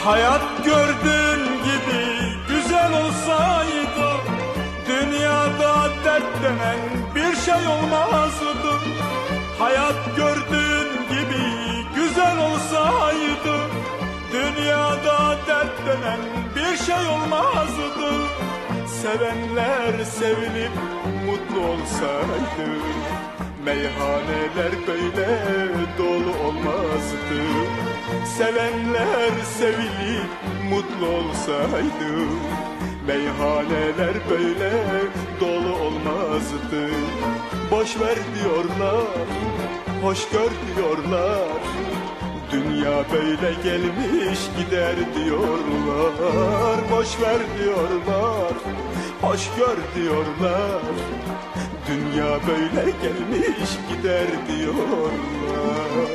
Hayat gördüğün gibi güzel olsaydı, dünyada dert denen bir şey olmazdı. Hayat gördüğün gibi güzel olsaydı, dünyada dert denen bir şey olmazdı. Sevenler sevinip mutlu olsaydı, meyhaneler böyle dolu olmazdı. Sevenler sevilip mutlu olsaydı, meyhaneler böyle dolu olmazdı. Boş ver diyorlar, hoş gör diyorlar, dünya böyle gelmiş gider diyorlar. Boş ver diyorlar, hoş gör diyorlar, dünya böyle gelmiş gider diyorlar.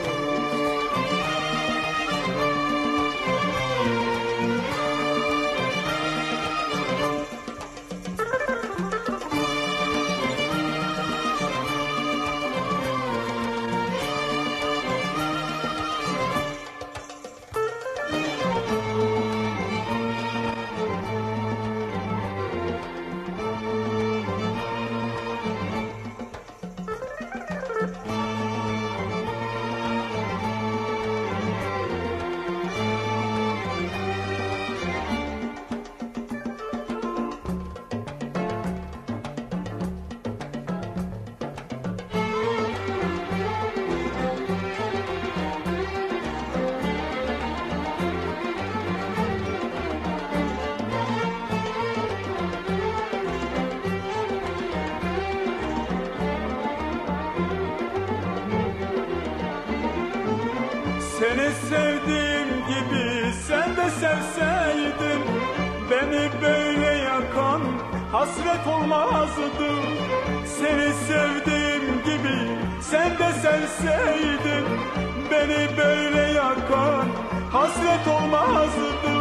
Seni sevdiğim gibi sen de sevseydin, beni böyle yakan hasret olmazdı. Seni sevdiğim gibi sen de sevseydin, beni böyle yakan hasret olmazdı.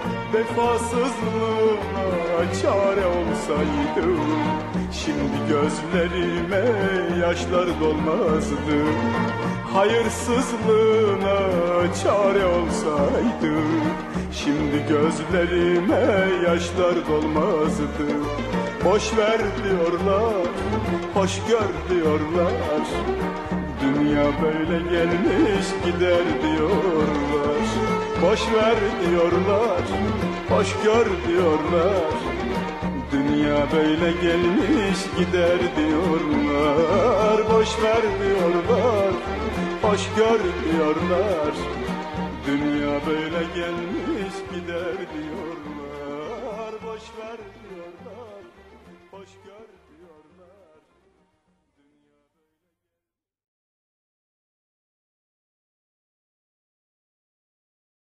Vefasızlığına çare olsaydı, şimdi gözlerime yaşlar dolmazdı. Hayırsızlığına çare olsaydı, şimdi gözlerime yaşlar dolmazdı. Boş ver diyorlar, hoş gör diyorlar, dünya böyle gelmiş gider diyorlar. Boş ver diyorlar, hoş gör diyorlar, dünya böyle gelmiş gider diyorlar. Boş ver diyorlar, hoş gör diyorlar, dünya böyle gelmiş gider diyorlar.